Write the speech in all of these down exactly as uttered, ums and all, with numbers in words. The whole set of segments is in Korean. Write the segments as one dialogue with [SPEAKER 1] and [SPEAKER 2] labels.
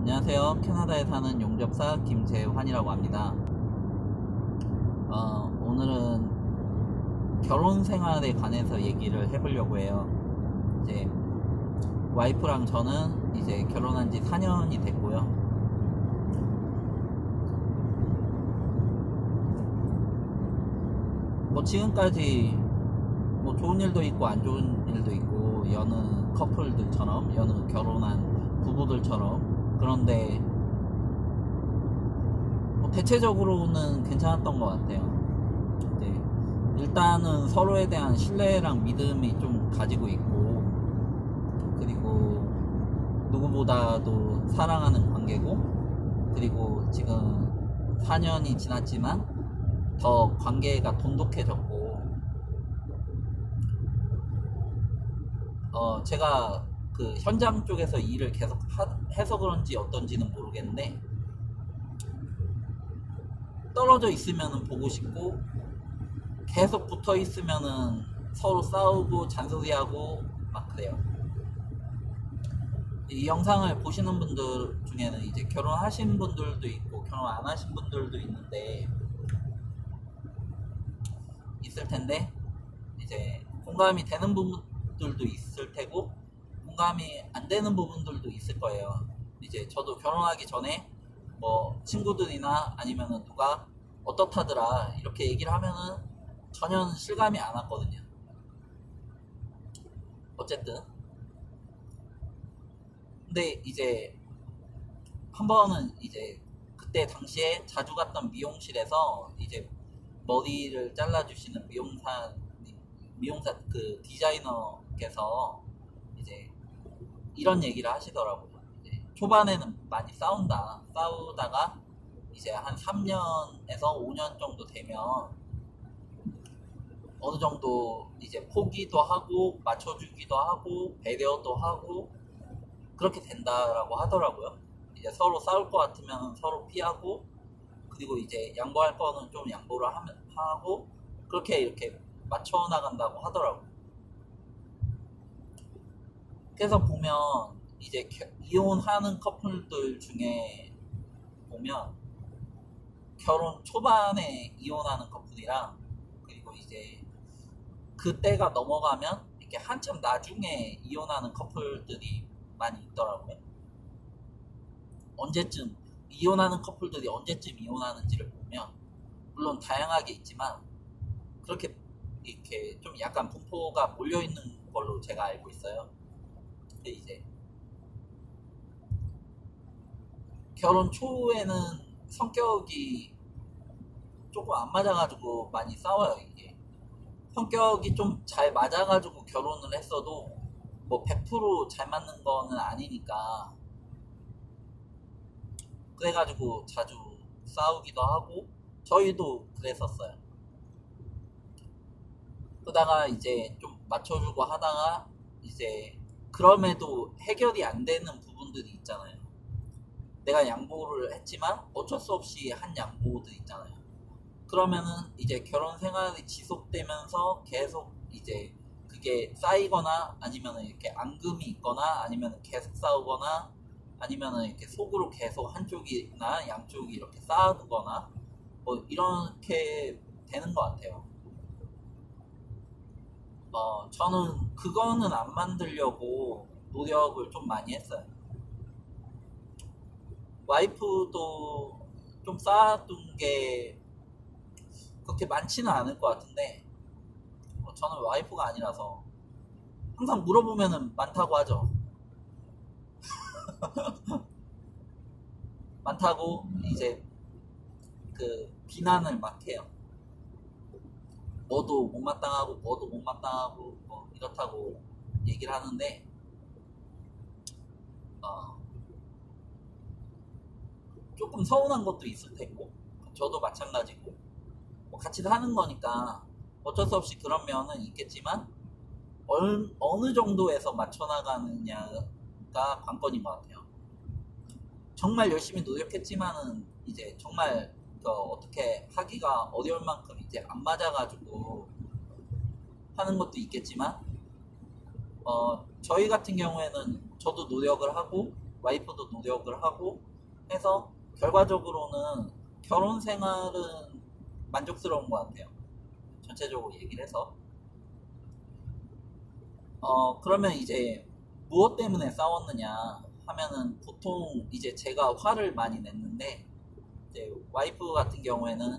[SPEAKER 1] 안녕하세요. 캐나다에 사는 용접사 김재환이라고 합니다. 어, 오늘은 결혼 생활에 관해서 얘기를 해보려고 해요. 이제 와이프랑 저는 이제 결혼한 지 사 년이 됐고요. 뭐 지금까지 뭐 좋은 일도 있고 안 좋은 일도 있고 여느 커플들처럼 여느 결혼한 부부들처럼 그런데 뭐 대체적으로는 괜찮았던 것 같아요. 네. 일단은 서로에 대한 신뢰랑 믿음이 좀 가지고 있고, 그리고 누구보다도 사랑하는 관계고, 그리고 지금 사 년이 지났지만 더 관계가 돈독해졌고, 어 제가 그 현장 쪽에서 일을 계속 하, 해서 그런지 어떤지는 모르겠는데, 떨어져 있으면은 보고 싶고 계속 붙어 있으면은 서로 싸우고 잔소리하고 막 그래요. 이 영상을 보시는 분들 중에는 이제 결혼하신 분들도 있고 결혼 안 하신 분들도 있는데 있을 텐데, 이제 공감이 되는 부분들도 있을 테고 공감이 안 되는 부분들도 있을 거예요. 이제 저도 결혼하기 전에 뭐 친구들이나 아니면은 누가 어떻다더라 이렇게 얘기를 하면은 전혀 실감이 안 왔거든요. 어쨌든 근데 이제 한 번은 이제 그때 당시에 자주 갔던 미용실에서 이제 머리를 잘라주시는 미용사 미용사 그 디자이너께서 이제 이런 얘기를 하시더라고요. 이제 초반에는 많이 싸운다. 싸우다가 이제 한 삼 년에서 오 년 정도 되면 어느 정도 이제 포기도 하고 맞춰주기도 하고 배려도 하고 그렇게 된다라고 하더라고요. 이제 서로 싸울 것 같으면 서로 피하고, 그리고 이제 양보할 거는 좀 양보를 하면 하고, 그렇게 이렇게 맞춰 나간다고 하더라고요. 그래서 보면 이제 이혼하는 커플들 중에 보면 결혼 초반에 이혼하는 커플이랑, 그리고 이제 그때가 넘어가면 이렇게 한참 나중에 이혼하는 커플들이 많이 있더라고요. 언제쯤 이혼하는 커플들이 언제쯤 이혼하는지를 보면 물론 다양하게 있지만 그렇게 이렇게 좀 약간 분포가 몰려 있는 걸로 제가 알고 있어요. 근데 이제 결혼 초에는 성격이 조금 안 맞아가지고 많이 싸워요. 이게 성격이 좀 잘 맞아가지고 결혼을 했어도 뭐 백 퍼센트 잘 맞는 거는 아니니까, 그래가지고 자주 싸우기도 하고 저희도 그랬었어요. 그러다가 이제 좀 맞춰주고 하다가 이제 그럼에도 해결이 안 되는 부분들이 있잖아요. 내가 양보를 했지만 어쩔 수 없이 한 양보들 있잖아요. 그러면은 이제 결혼 생활이 지속되면서 계속 이제 그게 쌓이거나 아니면은 이렇게 앙금이 있거나 아니면은 계속 싸우거나 아니면은 이렇게 속으로 계속 한쪽이나 양쪽이 이렇게 쌓아두거나 뭐 이렇게 되는 것 같아요. 어, 저는 그거는 안 만들려고 노력을 좀 많이 했어요. 와이프도 좀 쌓아둔 게 그렇게 많지는 않을 것 같은데, 어, 저는 와이프가 아니라서 항상 물어보면은 많다고 하죠. 많다고 이제 그 비난을 막 해요. 뭐도 못마땅하고 뭐도 못마땅하고 뭐 이렇다고 얘기를 하는데, 어, 조금 서운한 것도 있을 테고 저도 마찬가지고 뭐 같이 사는 거니까 어쩔 수 없이 그런 면은 있겠지만 얼, 어느 정도에서 맞춰 나가느냐가 관건인 것 같아요. 정말 열심히 노력했지만은 이제 정말 그 어떻게 하기가 어려울 만큼 이제 안 맞아가지고 하는 것도 있겠지만, 어, 저희 같은 경우에는 저도 노력을 하고 와이프도 노력을 하고 해서 결과적으로는 결혼 생활은 만족스러운 것 같아요. 전체적으로 얘기를 해서. 어, 그러면 이제 무엇 때문에 싸웠느냐 하면은 보통 이제 제가 화를 많이 냈는데, 이제 와이프 같은 경우에는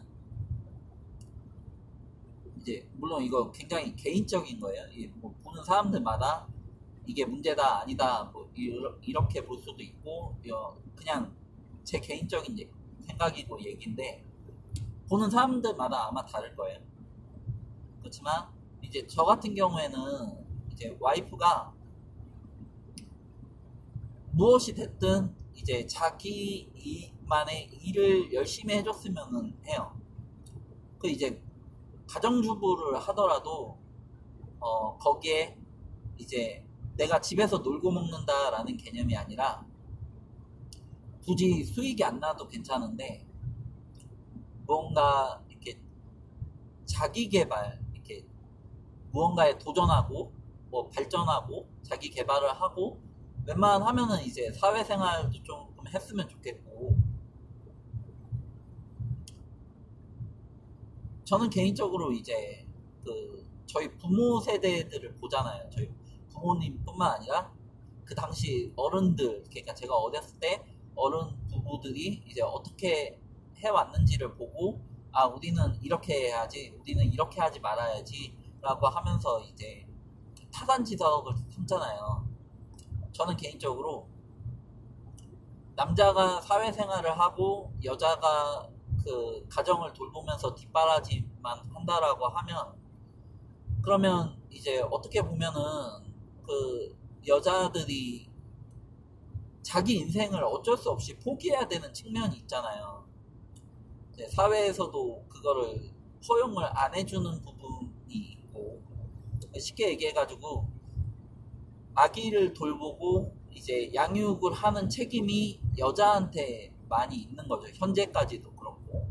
[SPEAKER 1] 이제 물론 이거 굉장히 개인적인 거예요. 뭐 보는 사람들마다 이게 문제다 아니다 뭐 이렇게 볼 수도 있고, 그냥 제 개인적인 생각이고 얘기인데 보는 사람들마다 아마 다를 거예요. 그렇지만 이제 저 같은 경우에는 이제 와이프가 무엇이 됐든 이제 자기만의 일을 열심히 해줬으면 해요. 그 이제 가정주부를 하더라도 어 거기에 이제 내가 집에서 놀고 먹는다라는 개념이 아니라 굳이 수익이 안 나도 괜찮은데 무언가 이렇게 자기 개발, 이렇게 무언가에 도전하고 뭐 발전하고 자기 개발을 하고 웬만하면은 이제 사회생활도 조금 했으면 좋겠고, 저는 개인적으로 이제 그 저희 부모 세대들을 보잖아요. 저희 부모님뿐만 아니라 그 당시 어른들, 그러니까 제가 어렸을 때 어른 부부들이 이제 어떻게 해왔는지를 보고, 아 우리는 이렇게 해야지, 우리는 이렇게 하지 말아야지 라고 하면서 이제 타산지석을 삼잖아요. 저는 개인적으로 남자가 사회생활을 하고 여자가 그 가정을 돌보면서 뒷바라지만 한다라고 하면, 그러면 이제 어떻게 보면은 그 여자들이 자기 인생을 어쩔 수 없이 포기해야 되는 측면이 있잖아요. 이제 사회에서도 그거를 허용을 안 해주는 부분이 있고, 쉽게 얘기해가지고 아기를 돌보고 이제 양육을 하는 책임이 여자한테 많이 있는 거죠. 현재까지도 그렇고.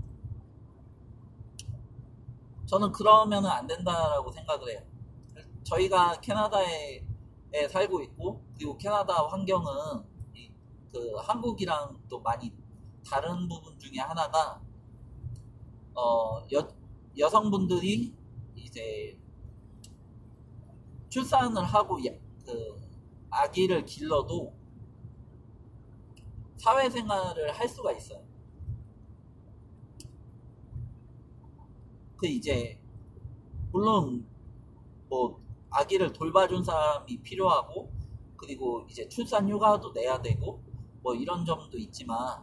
[SPEAKER 1] 저는 그러면은 안 된다라고 생각을 해요. 저희가 캐나다에 살고 있고, 그리고 캐나다 환경은 그 한국이랑 또 많이 다른 부분 중에 하나가 어 여, 여성분들이 이제 출산을 하고 야, 그 아기를 길러도 사회생활을 할 수가 있어요. 그 이제 물론 뭐 아기를 돌봐준 사람이 필요하고, 그리고 이제 출산 휴가도 내야 되고 뭐 이런 점도 있지만,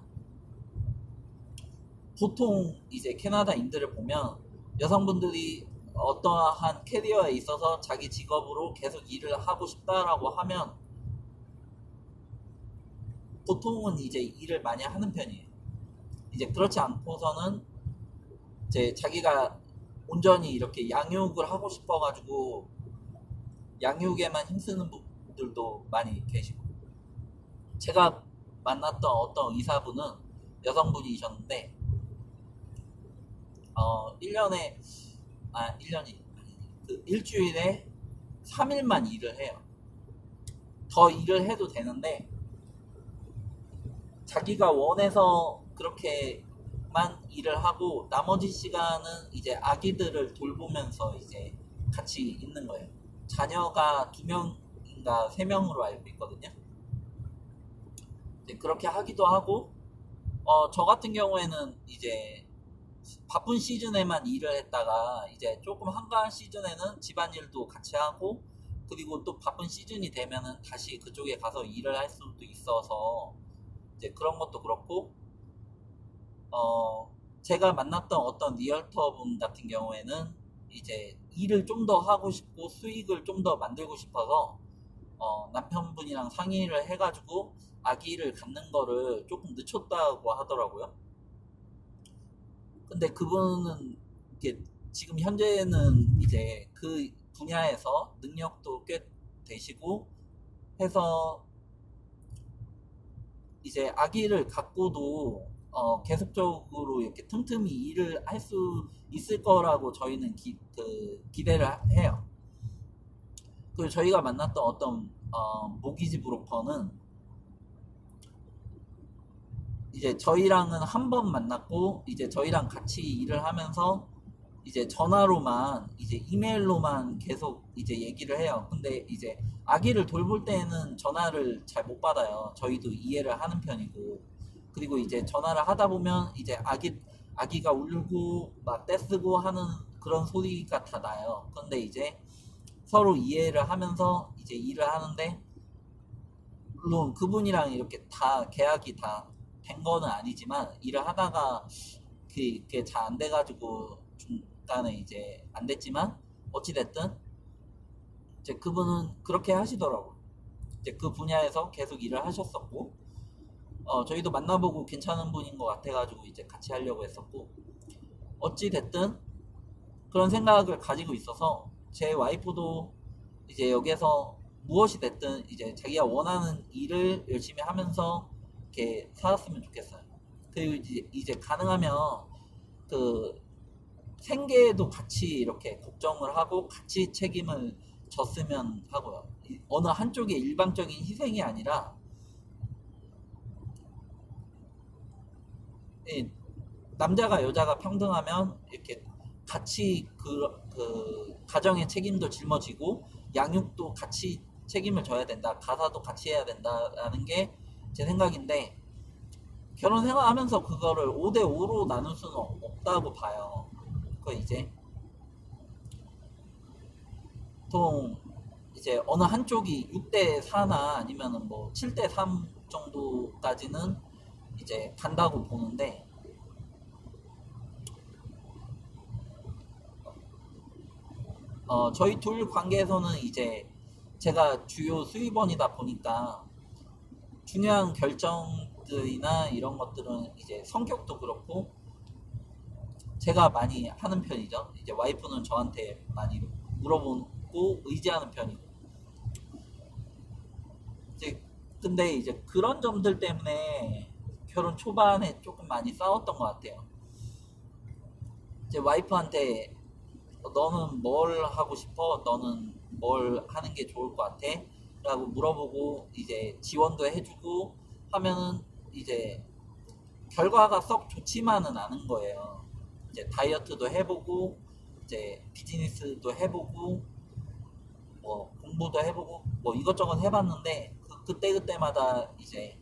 [SPEAKER 1] 보통 이제 캐나다인들을 보면 여성분들이 어떠한 캐리어에 있어서 자기 직업으로 계속 일을 하고 싶다라고 하면 보통은 이제 일을 많이 하는 편이에요. 이제 그렇지 않고서는 이제 자기가 온전히 이렇게 양육을 하고 싶어가지고 양육에만 힘쓰는 분들도 많이 계시고, 제가 만났던 어떤 의사분은 여성분이셨는데 어 일 년에 아 일 년이 그 일주일에 삼 일만 일을 해요. 더 일을 해도 되는데 자기가 원해서 그렇게만 일을 하고 나머지 시간은 이제 아기들을 돌보면서 이제 같이 있는 거예요. 자녀가 두 명인가 세 명으로 알고 있거든요. 이제 그렇게 하기도 하고, 어, 저 같은 경우에는 이제 바쁜 시즌에만 일을 했다가 이제 조금 한가한 시즌에는 집안일도 같이 하고, 그리고 또 바쁜 시즌이 되면은 다시 그쪽에 가서 일을 할 수도 있어서 이제 그런 것도 그렇고, 어, 제가 만났던 어떤 리얼터 분 같은 경우에는 이제 일을 좀 더 하고 싶고 수익을 좀 더 만들고 싶어서 어, 남편분이랑 상의를 해가지고 아기를 갖는 거를 조금 늦췄다고 하더라고요. 근데 그분은 이게 지금 현재는 이제 그 분야에서 능력도 꽤 되시고 해서 이제 아기를 갖고도 어, 계속적으로 이렇게 틈틈이 일을 할 수 있을 거라고 저희는 기, 그, 기대를 해요. 그리고 저희가 만났던 어떤 어, 모기지 브로커는 이제 저희랑은 한 번 만났고 이제 저희랑 같이 일을 하면서 이제 전화로만 이제 이메일로만 계속 이제 얘기를 해요. 근데 이제 아기를 돌볼 때는 전화를 잘 못 받아요. 저희도 이해를 하는 편이고, 그리고 이제 전화를 하다 보면 이제 아기 아기가 울고 막 떼쓰고 하는 그런 소리가 다 나요. 근데 이제 서로 이해를 하면서 이제 일을 하는데, 물론 그분이랑 이렇게 다 계약이 다 된 거는 아니지만 일을 하다가 그게 잘 안 돼가지고 중간에 이제 안 됐지만 어찌됐든 이제 그분은 그렇게 하시더라고요. 이제 그 분야에서 계속 일을 하셨었고, 어, 저희도 만나보고 괜찮은 분인 것 같아가지고 이제 같이 하려고 했었고, 어찌됐든 그런 생각을 가지고 있어서 제 와이프도 이제 여기에서 무엇이 됐든 이제 자기가 원하는 일을 열심히 하면서 이렇게 살았으면 좋겠어요. 그리고 이제, 이제 가능하면 그 생계에도 같이 이렇게 걱정을 하고 같이 책임을 졌으면 하고요. 어느 한쪽의 일방적인 희생이 아니라 남자가 여자가 평등하면 이렇게 같이 그, 그 가정의 책임도 짊어지고 양육도 같이 책임을 져야 된다, 가사도 같이 해야 된다라는 게 제 생각인데, 결혼 생활하면서 그거를 오 대 오로 나눌 수는 없다고 봐요. 그 이제 보통 이제 어느 한쪽이 육 대 사나 아니면은 뭐 칠 대 삼 정도까지는 이제 간다고 보는데, 어, 저희 둘 관계에서는 이제 제가 주요 수입원이다 보니까 중요한 결정들이나 이런 것들은 이제 성격도 그렇고 제가 많이 하는 편이죠. 이제 와이프는 저한테 많이 물어보고 의지하는 편이고, 이제 근데 이제 그런 점들 때문에 결혼 초반에 조금 많이 싸웠던 것 같아요. 이제 와이프한테 너는 뭘 하고 싶어? 너는 뭘 하는 게 좋을 것 같아? 라고 물어보고 이제 지원도 해주고 하면은 이제 결과가 썩 좋지만은 않은 거예요. 이제 다이어트도 해보고 이제 비즈니스도 해보고 뭐 공부도 해보고 뭐 이것저것 해봤는데 그, 그때그때마다 이제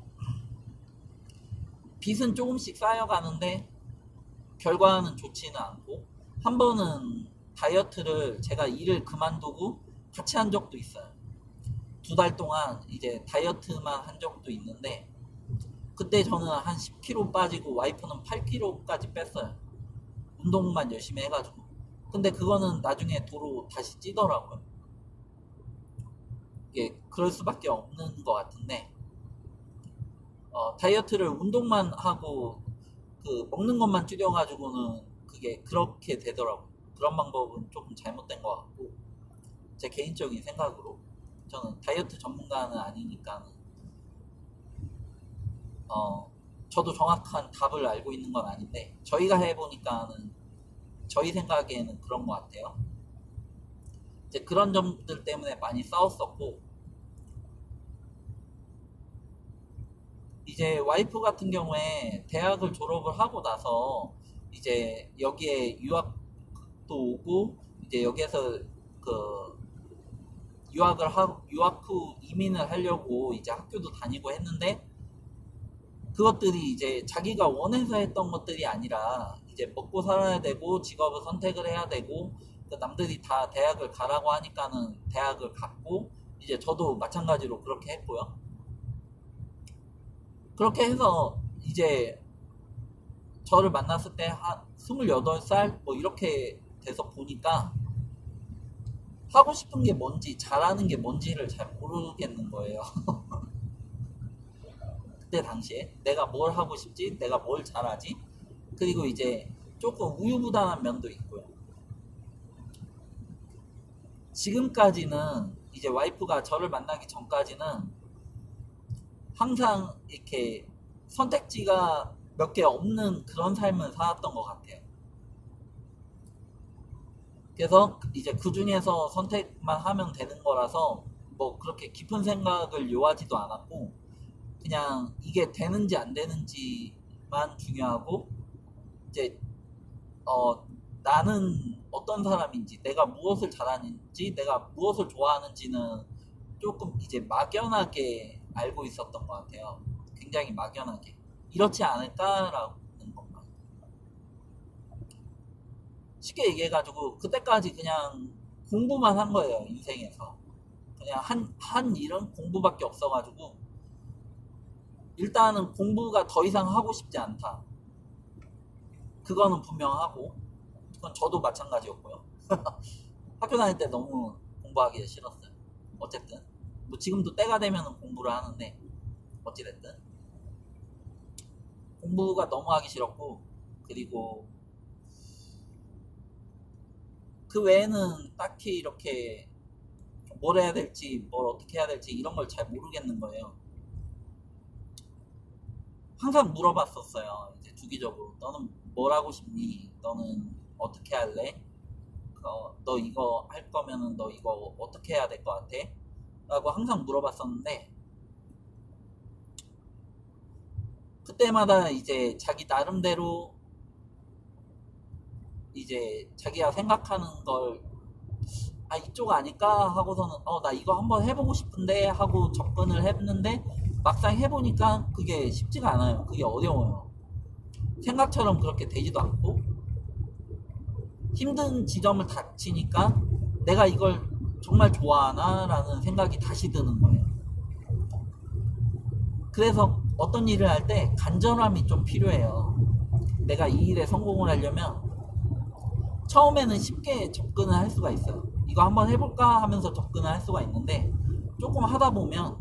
[SPEAKER 1] 빚은 조금씩 쌓여가는데 결과는 좋지는 않고, 한 번은 다이어트를 제가 일을 그만두고 같이 한 적도 있어요. 두 달 동안 이제 다이어트만 한 적도 있는데, 그때 저는 한 십 킬로그램 빠지고 와이프는 팔 킬로그램까지 뺐어요. 운동만 열심히 해가지고. 근데 그거는 나중에 도로 다시 찌더라고요. 이게 그럴 수밖에 없는 것 같은데, 어, 다이어트를 운동만 하고 그 먹는 것만 줄여가지고는 그게 그렇게 되더라고요. 그런 방법은 조금 잘못된 것 같고, 제 개인적인 생각으로 저는 다이어트 전문가는 아니니까 어, 저도 정확한 답을 알고 있는 건 아닌데, 저희가 해보니까는 저희 생각에는 그런 것 같아요. 이제 그런 점들 때문에 많이 싸웠었고, 이제 와이프 같은 경우에 대학을 졸업을 하고 나서 이제 여기에 유학도 오고 이제 여기에서 그 유학을 하 유학 후 이민을 하려고 이제 학교도 다니고 했는데, 그것들이 이제 자기가 원해서 했던 것들이 아니라 이제 먹고 살아야 되고 직업을 선택을 해야 되고, 그 남들이 다 대학을 가라고 하니까는 대학을 갔고, 이제 저도 마찬가지로 그렇게 했고요. 그렇게 해서 이제 저를 만났을 때 한 스물여덟 살 뭐 이렇게 돼서 보니까 하고 싶은 게 뭔지 잘하는 게 뭔지를 잘 모르겠는 거예요. 그때 당시에 내가 뭘 하고 싶지, 내가 뭘 잘하지, 그리고 이제 조금 우유부단한 면도 있고요. 지금까지는 이제 와이프가 저를 만나기 전까지는 항상 이렇게 선택지가 몇 개 없는 그런 삶을 살았던 것 같아요. 그래서 이제 그 중에서 선택만 하면 되는 거라서 뭐 그렇게 깊은 생각을 요하지도 않았고, 그냥 이게 되는지 안 되는지 중요하고 이제 어 나는 어떤 사람인지, 내가 무엇을 잘하는지, 내가 무엇을 좋아하는지는 조금 이제 막연하게 알고 있었던 것 같아요. 굉장히 막연하게. 이렇지 않을까라는 것만. 쉽게 얘기해가지고 그때까지 그냥 공부만 한 거예요, 인생에서. 그냥 한, 한 일은 공부밖에 없어가지고 일단은 공부가 더 이상 하고 싶지 않다. 그거는 분명하고, 그건 저도 마찬가지였고요. 학교 다닐 때 너무 공부하기 싫었어요. 어쨌든 뭐 지금도 때가 되면 공부를 하는데 어찌됐든 공부가 너무 하기 싫었고, 그리고 그 외에는 딱히 이렇게 뭘 해야 될지, 뭘 어떻게 해야 될지 이런 걸 잘 모르겠는 거예요. 항상 물어봤었어요. 이제 주기적으로 너는 뭘 하고 싶니? 너는 어떻게 할래? 어, 너 이거 할 거면은 너 이거 어떻게 해야 될 것 같아? 라고 항상 물어봤었는데 그때마다 이제 자기 나름대로 이제 자기가 생각하는 걸 아 이쪽 아닐까 하고서는 어 나 이거 한번 해보고 싶은데 하고 접근을 했는데 막상 해보니까 그게 쉽지가 않아요. 그게 어려워요. 생각처럼 그렇게 되지도 않고 힘든 지점을 닥치니까 내가 이걸 정말 좋아하나 라는 생각이 다시 드는 거예요. 그래서 어떤 일을 할 때 간절함이 좀 필요해요. 내가 이 일에 성공을 하려면 처음에는 쉽게 접근을 할 수가 있어요. 이거 한번 해볼까 하면서 접근을 할 수가 있는데 조금 하다 보면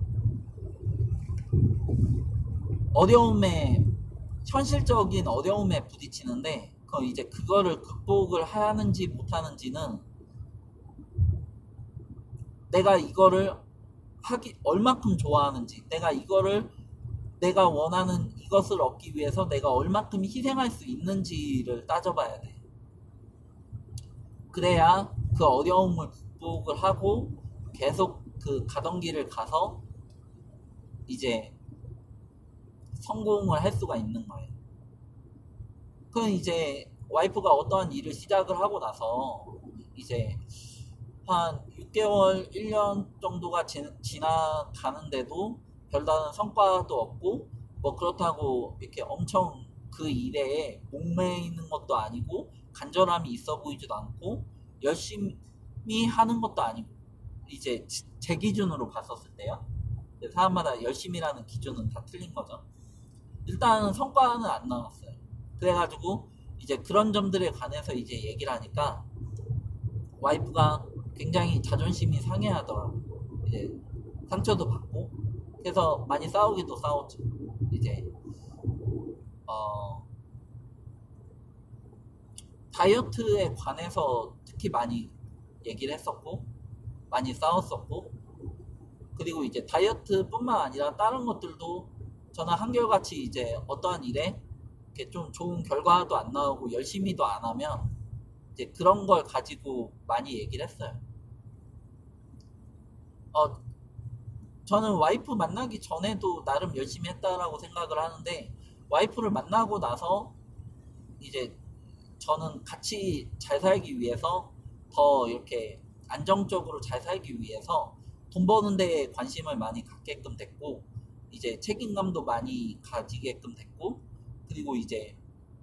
[SPEAKER 1] 어려움에, 현실적인 어려움에 부딪히는데 그 이제 그거를 극복을 하는지 못하는지는 내가 이거를 하기 얼마큼 좋아하는지, 내가 이거를 내가 원하는 이것을 얻기 위해서 내가 얼마큼 희생할 수 있는지를 따져봐야 돼. 그래야 그 어려움을 극복을 하고 계속 그 가던 길을 가서 이제 성공을 할 수가 있는 거예요. 그럼 이제 와이프가 어떠한 일을 시작을 하고 나서 이제 한 육 개월, 일 년 정도가 지, 지나가는데도 별다른 성과도 없고 뭐 그렇다고 이렇게 엄청 그 일에 목매 있는 것도 아니고 간절함이 있어 보이지도 않고 열심히 하는 것도 아니고, 이제 제 기준으로 봤었을 때요. 사람마다 열심히라는 기준은 다 틀린 거죠. 일단은 성과는 안 나왔어요. 그래가지고 이제 그런 점들에 관해서 이제 얘기를 하니까 와이프가 굉장히 자존심이 상해하더라고요. 이제 상처도 받고, 그래서 많이 싸우기도 싸웠죠. 이제 어 다이어트에 관해서 특히 많이 얘기를 했었고 많이 싸웠었고, 그리고 이제 다이어트뿐만 아니라 다른 것들도 저는 한결같이 이제 어떠한 일에 이렇게 좀 좋은 결과도 안 나오고 열심히도 안 하면 이제 그런 걸 가지고 많이 얘기를 했어요. 어, 저는 와이프 만나기 전에도 나름 열심히 했다라고 생각을 하는데 와이프를 만나고 나서 이제 저는 같이 잘 살기 위해서 더 이렇게 안정적으로 잘 살기 위해서 돈 버는 데에 관심을 많이 갖게끔 됐고, 이제 책임감도 많이 가지게끔 됐고, 그리고 이제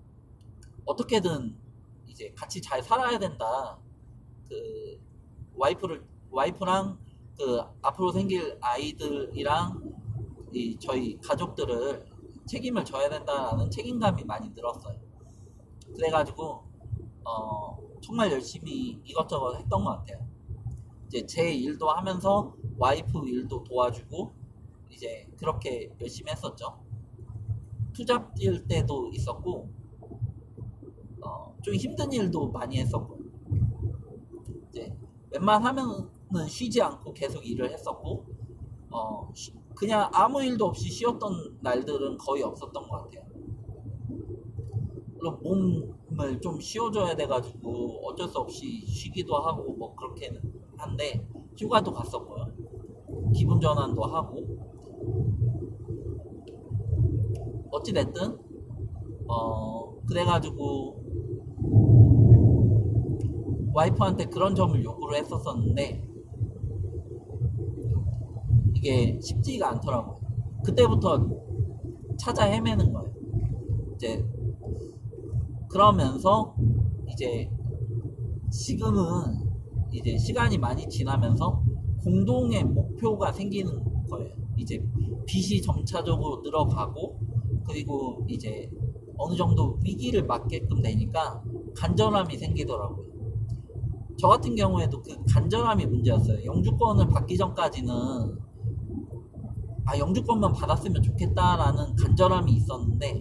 [SPEAKER 1] 어떻게든 이제 같이 잘 살아야 된다. 그 와이프를 와이프랑 그 앞으로 생길 아이들이랑 이 저희 가족들을 책임을 져야 된다라는 책임감이 많이 늘었어요. 그래가지고 어 정말 열심히 이것저것 했던 것 같아요. 이제 제 일도 하면서 와이프 일도 도와주고 이제 그렇게 열심히 했었죠. 투잡 뛸 때도 있었고 어, 좀 힘든 일도 많이 했었고, 이제 웬만하면은 쉬지 않고 계속 일을 했었고, 어, 쉬, 그냥 아무 일도 없이 쉬었던 날들은 거의 없었던 것 같아요. 물론 몸을 좀 쉬어줘야 돼가지고 어쩔 수 없이 쉬기도 하고 뭐 그렇게는 한데, 휴가도 갔었고요. 기분 전환도 하고, 어찌됐든 어 그래가지고 와이프한테 그런 점을 요구를 했었었는데 이게 쉽지가 않더라고요. 그때부터 찾아 헤매는 거예요. 이제 그러면서 이제 지금은 이제 시간이 많이 지나면서 공동의 목표가 생기는 거예요. 이제 빚이 점차적으로 늘어가고 그리고 이제 어느 정도 위기를 맞게끔 되니까 간절함이 생기더라고요. 저 같은 경우에도 그 간절함이 문제였어요. 영주권을 받기 전까지는 아 영주권만 받았으면 좋겠다라는 간절함이 있었는데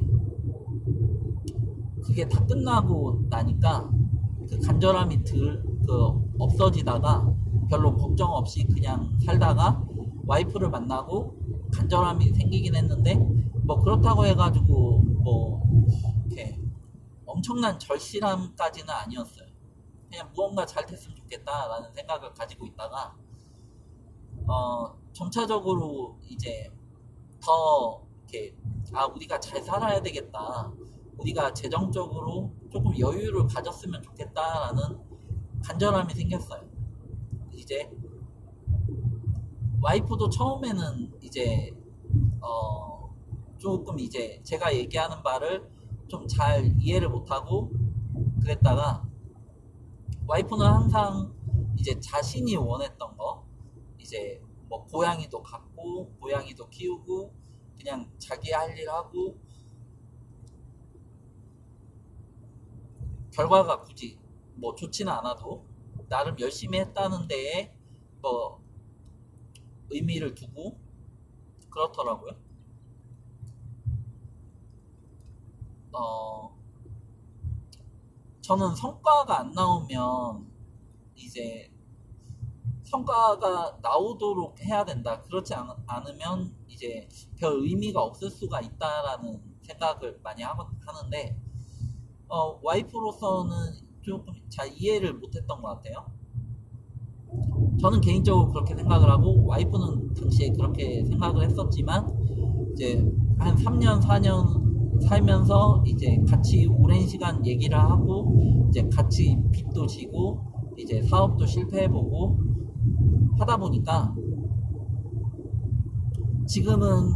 [SPEAKER 1] 그게 다 끝나고 나니까 그 간절함이 들, 그 없어지다가 별로 걱정 없이 그냥 살다가 와이프를 만나고 간절함이 생기긴 했는데 뭐 그렇다고 해가지고 뭐 이렇게 엄청난 절실함까지는 아니었어요. 그냥 무언가 잘 됐으면 좋겠다라는 생각을 가지고 있다가 어 점차적으로 이제 더 이렇게 아 우리가 잘 살아야 되겠다, 우리가 재정적으로 조금 여유를 가졌으면 좋겠다라는 간절함이 생겼어요. 이제 와이프도 처음에는 이제 어 조금 이제 제가 얘기하는 바를 좀 잘 이해를 못하고 그랬다가 와이프는 항상 이제 자신이 원했던 거 이제 뭐 고양이도 갖고 고양이도 키우고 그냥 자기 할 일 하고 결과가 굳이 뭐 좋지는 않아도 나름 열심히 했다는 데에 뭐 의미를 두고 그렇더라고요. 어 저는 성과가 안 나오면 이제 성과가 나오도록 해야 된다. 그렇지 않, 않으면 이제 별 의미가 없을 수가 있다라는 생각을 많이 하, 하는데 어, 와이프로서는 조금 잘 이해를 못했던 것 같아요. 저는 개인적으로 그렇게 생각을 하고 와이프는 당시에 그렇게 생각을 했었지만 이제 한 삼 년 사 년 살면서 이제 같이 오랜 시간 얘기를 하고 이제 같이 빚도 지고 이제 사업도 실패해보고 하다 보니까 지금은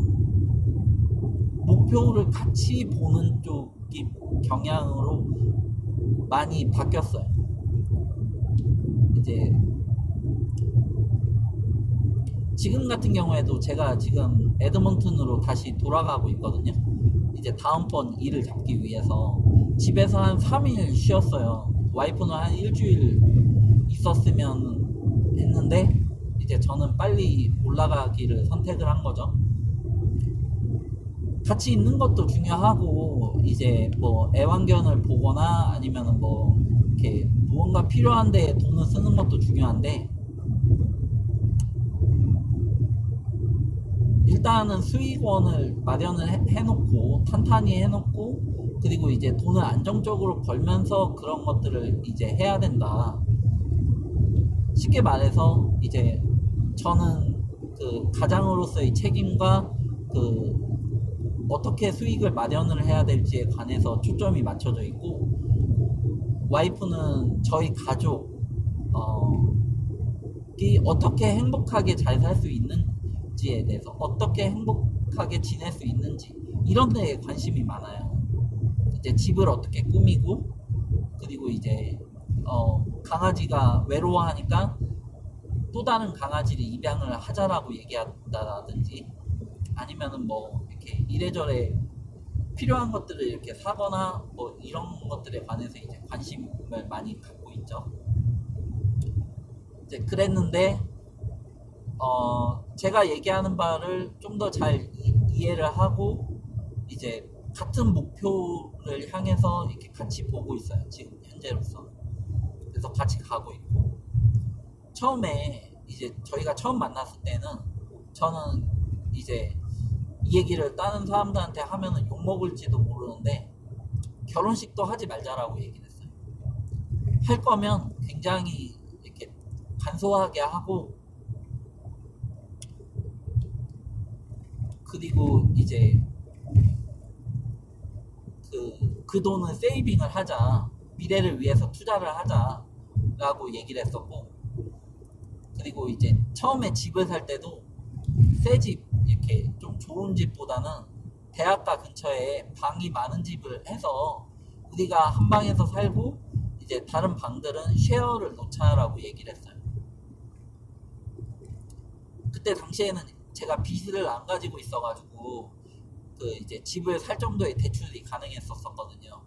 [SPEAKER 1] 목표를 같이 보는 쪽이 경향으로 많이 바뀌었어요. 이제 지금 같은 경우에도 제가 지금 에드먼튼으로 다시 돌아가고 있거든요. 이제 다음번 일을 잡기 위해서 집에서 한 삼 일 쉬었어요. 와이프는 한 일주일 있었으면 했는데 이제 저는 빨리 올라가기를 선택을 한 거죠. 같이 있는 것도 중요하고 이제 뭐 애완견을 보거나 아니면은 뭐 이렇게 무언가 필요한데 돈을 쓰는 것도 중요한데 일단은 수익원을 마련을 해, 해놓고 탄탄히 해놓고 그리고 이제 돈을 안정적으로 벌면서 그런 것들을 이제 해야 된다. 쉽게 말해서 이제 저는 그 가장으로서의 책임과 그 어떻게 수익을 마련을 해야 될지에 관해서 초점이 맞춰져 있고 와이프는 저희 가족 어, 이 어떻게 행복하게 잘 살 수 있는지에 대해서 어떻게 행복하게 지낼 수 있는지 이런 데에 관심이 많아요. 이제 집을 어떻게 꾸미고 그리고 이제 어, 강아지가 외로워하니까 또 다른 강아지를 입양을 하자라고 얘기한다든지 아니면은 뭐 이렇게 이래저래 필요한 것들을 이렇게 사거나 뭐 이런 것들에 관해서 이제 관심을 많이 갖고 있죠. 이제 그랬는데 어 제가 얘기하는 바를 좀 더 잘 이해를 하고 이제 같은 목표를 향해서 이렇게 같이 보고 있어요. 지금 현재로서. 그래서 같이 가고 있고 처음에 이제 저희가 처음 만났을 때는 저는 이제 이 얘기를 다른 사람들한테 하면은 욕먹을지도 모르는데 결혼식도 하지 말자라고 얘기를 했어요. 할 거면 굉장히 이렇게 간소하게 하고 그리고 이제 그 그 돈은 세이빙을 하자, 미래를 위해서 투자를 하자 라고 얘기를 했었고, 그리고 이제 처음에 집을 살 때도 새 집, 이렇게 좀 좋은 집보다는 대학가 근처에 방이 많은 집을 해서 우리가 한 방에서 살고 이제 다른 방들은 쉐어를 놓자라고 얘기를 했어요. 그때 당시에는 제가 빚을 안 가지고 있어가지고 그 이제 집을 살 정도의 대출이 가능했었거든요.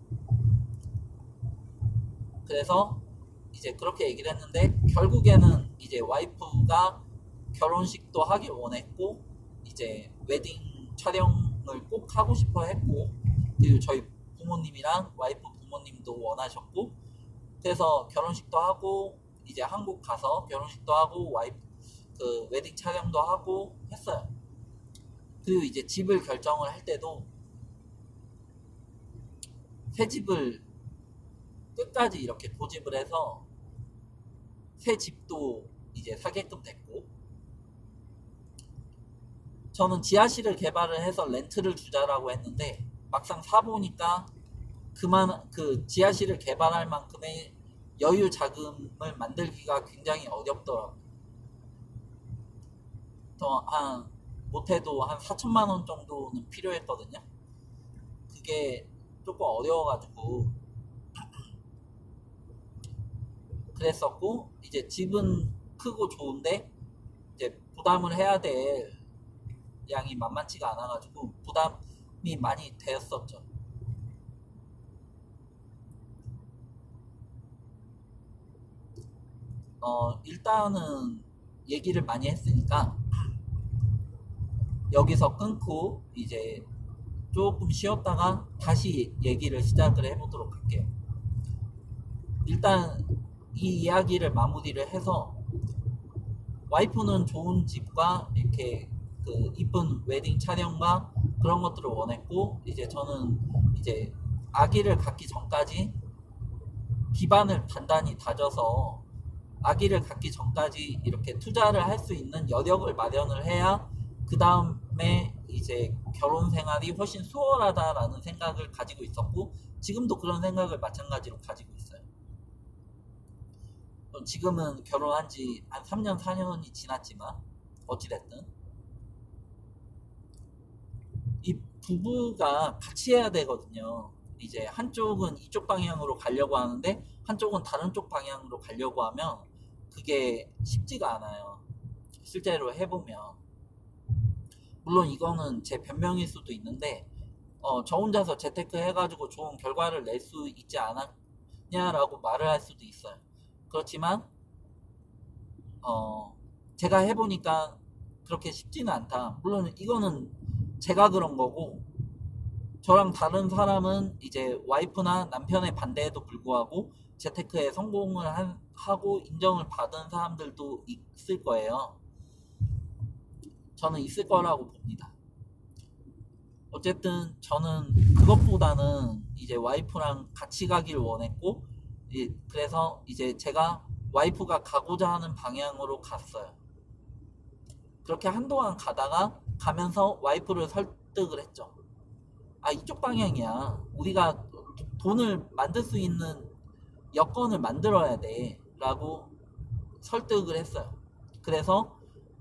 [SPEAKER 1] 그래서 이제 그렇게 얘기를 했는데, 결국에는 이제 와이프가 결혼식도 하길 원했고, 이제 웨딩 촬영을 꼭 하고 싶어 했고, 그리고 저희 부모님이랑 와이프 부모님도 원하셨고, 그래서 결혼식도 하고 이제 한국 가서 결혼식도 하고 와이프 그 웨딩 촬영도 하고 했어요. 그리고 이제 집을 결정을 할 때도 새 집을 끝까지 이렇게 고집을 해서 새 집도 이제 사게끔 됐고, 저는 지하실을 개발을 해서 렌트를 주자라고 했는데 막상 사보니까 그만 그 지하실을 개발할 만큼의 여유 자금을 만들기가 굉장히 어렵더라고요. 더 한 못해도 한 사천만 원 정도는 필요했거든요. 그게 조금 어려워가지고 그랬었고, 이제 집은 크고 좋은데 이제 부담을 해야 될 양이 만만치가 않아가지고 부담이 많이 되었었죠. 어 일단은 얘기를 많이 했으니까 여기서 끊고 이제 조금 쉬었다가 다시 얘기를 시작을 해보도록 할게요. 일단 이 이야기를 마무리를 해서, 와이프는 좋은 집과 이렇게 그 이쁜 웨딩 촬영과 그런 것들을 원했고, 이제 저는 이제 아기를 갖기 전까지 기반을 단단히 다져서 아기를 갖기 전까지 이렇게 투자를 할 수 있는 여력을 마련을 해야 그 다음에 이제 결혼 생활이 훨씬 수월하다라는 생각을 가지고 있었고, 지금도 그런 생각을 마찬가지로 가지고 있어요. 지금은 결혼한 지 한 삼 년, 사 년이 지났지만 어찌됐든 이 부부가 같이 해야 되거든요. 이제 한쪽은 이쪽 방향으로 가려고 하는데 한쪽은 다른 쪽 방향으로 가려고 하면 그게 쉽지가 않아요. 실제로 해보면. 물론 이거는 제 변명일 수도 있는데 어, 저 혼자서 재테크 해가지고 좋은 결과를 낼 수 있지 않았냐라고 말을 할 수도 있어요. 그렇지만 어, 제가 해보니까 그렇게 쉽지는 않다. 물론 이거는 제가 그런 거고, 저랑 다른 사람은 이제 와이프나 남편의 반대에도 불구하고 재테크에 성공을 한, 하고 인정을 받은 사람들도 있을 거예요. 저는 있을 거라고 봅니다. 어쨌든 저는 그것보다는 이제 와이프랑 같이 가길 원했고, 그래서 이제 제가 와이프가 가고자 하는 방향으로 갔어요. 그렇게 한동안 가다가 가면서 와이프를 설득을 했죠. 아, 이쪽 방향이야. 우리가 돈을 만들 수 있는 여건을 만들어야 돼 라고 설득을 했어요. 그래서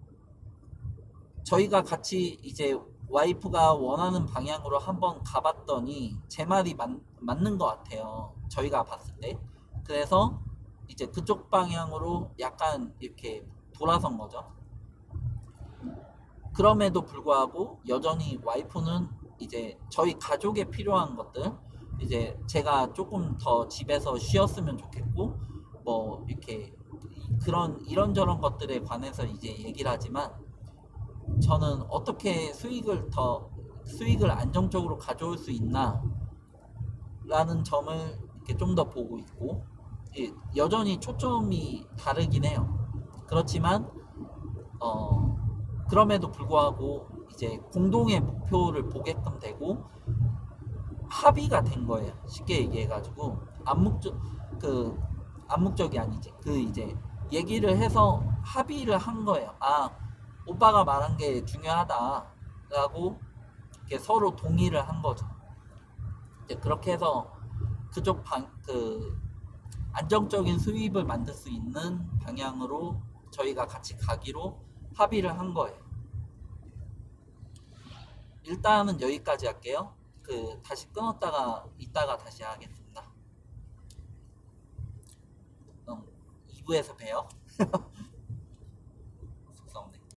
[SPEAKER 1] 저희가 같이 이제 와이프가 원하는 방향으로 한번 가봤더니 제 말이 맞, 맞는 것 같아요. 저희가 봤을 때. 그래서 이제 그쪽 방향으로 약간 이렇게 돌아선 거죠. 그럼에도 불구하고 여전히 와이프는 이제 저희 가족에 필요한 것들, 이제 제가 조금 더 집에서 쉬었으면 좋겠고, 뭐 이렇게 그런 이런저런 것들에 관해서 이제 얘기를 하지만, 저는 어떻게 수익을 더 수익을 안정적으로 가져올 수 있나 라는 점을 이렇게 좀 더 보고 있고, 여전히 초점이 다르긴 해요. 그렇지만 어 그럼에도 불구하고 이제 공동의 목표를 보게끔 되고 합의가 된 거예요. 쉽게 얘기해가지고 암묵적 그 암묵적이 아니지. 그 이제 얘기를 해서 합의를 한 거예요. 아, 오빠가 말한 게 중요하다라고 이렇게 서로 동의를 한 거죠. 이제 그렇게 해서 그쪽 방, 그 안정적인 수입을 만들 수 있는 방향으로 저희가 같이 가기로 합의를 한 거예요. 일단은 여기까지 할게요. 그 다시 끊었다가 이따가 다시 하겠습니다. 음, 이 부에서 봬요.